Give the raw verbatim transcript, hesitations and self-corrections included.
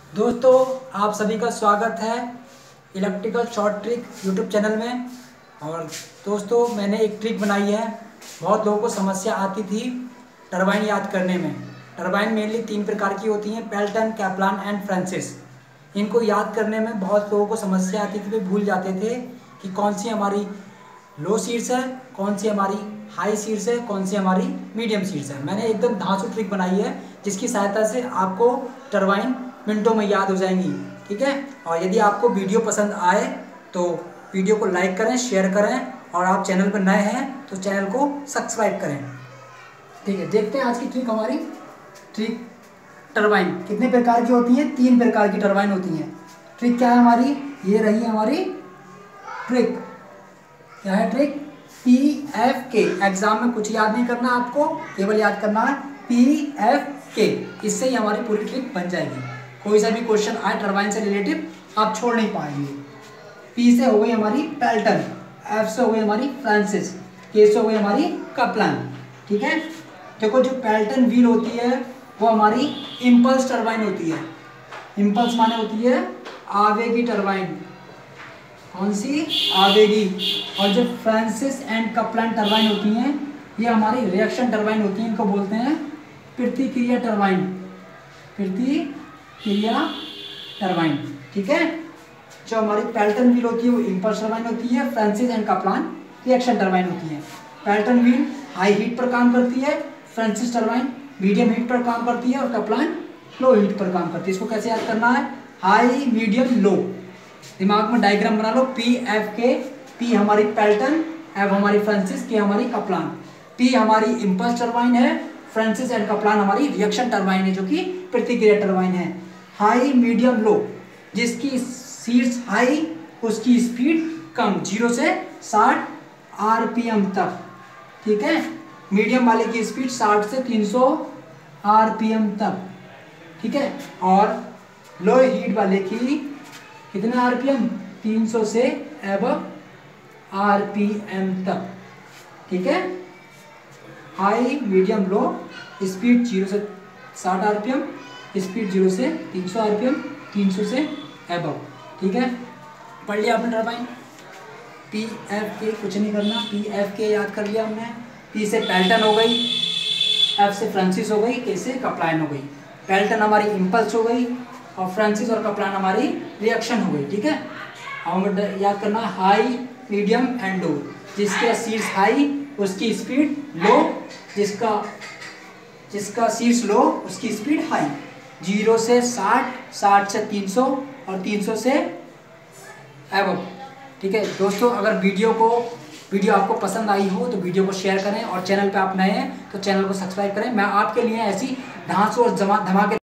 दोस्तों, आप सभी का स्वागत है electrical short trick YouTube channel में। और दोस्तों, मैंने एक ट्रिक बनाई है। बहुत लोगों को समस्या आती थी टरबाइन याद करने में। टरबाइन मेनली तीन प्रकार की होती हैं, पेल्टन, कैप्लान एंड फ्रांसिस। इनको याद करने में बहुत लोगों को समस्या आती थी, वे भूल जाते थे कि कौन सी हमारी लो सीड्स है, कौन सी हमारी हाई सीड्स है, कौन सी हमारी मीडियम सीड्स है। मैंने एकदम धांसू ट्रिक बनाई है जिसकी सहायता से आपको टरबाइन मिनटों में याद हो जाएंगी। ठीक है। और यदि आपको वीडियो पसंद आए तो वीडियो को लाइक करें, शेयर करें, और आप चैनल पर नए हैं तो चैनल को सब्सक्राइब करें। ठीक है, देखते हैं आज की ट्रिक। हमारी ट्रिक टरबाइन कितने प्रकार की होती हैं? तीन प्रकार की टरबाइन होती हैं। ट्रिक क्या है हमारी? ये रही हमारी ट्रिक। क्या है trick? P F K. Exam में कुछ याद नहीं करना आपको, केवल याद करना है पी एफ के। इससे ही हमारी पूरी ट्रिक बन जाएगी। कोई सा भी क्वेश्चन आए टरबाइन से रिलेटिव आप छोड़ नहीं पाएंगे। पी से हो गई हमारी पेल्टन, एफ से हो गई हमारी फ्रांसिस, के से हो गई हमारी कैप्लान। ठीक है। देखो, जो पेल्टन व्हील होती है वो हमारी इम्पल्स टरबाइन होती है। इम्पल्स माने होती है आवेगी टरबाइन। कौन सी? आवेगी। और जो फ्रांसिस एंड कैप्लान टरबाइन होती हैं ये हमारी रिएक्शन टरबाइन होती हैं। इनको बोलते हैं प्रतिक्रिया टरबाइन। प्रतिक्रिया टरबाइन। ठीक है। जो हमारी पेल्टन व्हील होती है वो इम्पल्स टरबाइन होती है, Francis and Kaplan reaction turbine होती है। पेल्टन व्हील हाई हीट पर काम करती है, फ्रांसिस टरबाइन मीडियम हीट पर काम करती है, और कैप्लान लो हीट पर काम करती है। इसको कैसे याद करना है? High, medium, low. दिमाग में डायग्राम बना लो। P F K. पी हमारी पेल्टन, एफ हमारी फ्रांसिस, के हमारी कैप्लान। पी हमारी इम्पल्स टरबाइन है, फ्रांसिस एंड कैप्लान हमारी रिएक्शन टरबाइन है जो कि प्रतिक्रिया टरबाइन है। High, medium, low. जिसकी सीड्स हाई उसकी स्पीड कम, जीरो से साठ आरपीएम तक। ठीक है। मीडियम वाले की स्पीड साठ से तीन सौ आरपीएम तक। ठीक है। और लो हीट वाले की कितने आरपीएम? तीन सौ से एबव आरपीएम तक। ठीक है। High, medium, low. Speed zero से साठ आरपीएम, स्पीड जीरो से तीन सौ आरपीएम, तीन सौ से एबव। ठीक है। पढ़ लिया आपने टरबाइन। पी एफ के कुछ नहीं करना, पी एफ के याद कर लिया हमने। पी से पेल्टन हो गई, एफ से फ्रांसिस हो गई, के से कैप्लान हो गई। पेल्टन हमारी इम्पल्स हो गई और फ्रांसिस और कैप्लान हमारी रिएक्शन हो गई। ठीक है। हमें याद करना हाई, मीडियम एंड लो। जिसके सीड्स हाई उसकी स्पीड लो, जिसका जिसका सीड्स लो उसकी स्पीड हाई। जीरो से साठ, साठ से तीन सौ, और तीन सौ से एबव। ठीक है दोस्तों, अगर वीडियो को वीडियो आपको पसंद आई हो तो वीडियो को शेयर करें, और चैनल पे आप नए हैं तो चैनल को सब्सक्राइब करें। मैं आपके लिए ऐसी ढांसू और धमाके